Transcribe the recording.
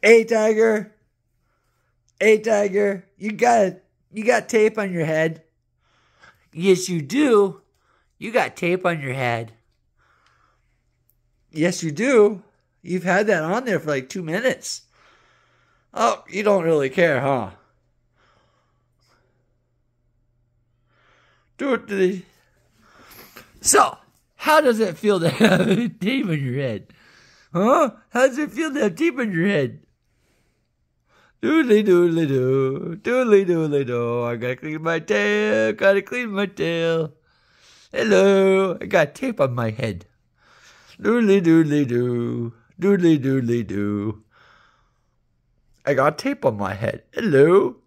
Hey, Tiger. Hey, Tiger. You got tape on your head. Yes, you do. You got tape on your head. Yes, you do. You've had that on there for like 2 minutes. Oh, you don't really care, huh? So, how does it feel to have tape on your head? Huh? How does it feel to have tape on your head? Doodly doodly doo, doodly doodly doo. I gotta clean my tail, gotta clean my tail. Hello, I got tape on my head. Doodly doodly doo, doodly doodly doo. I got tape on my head. Hello.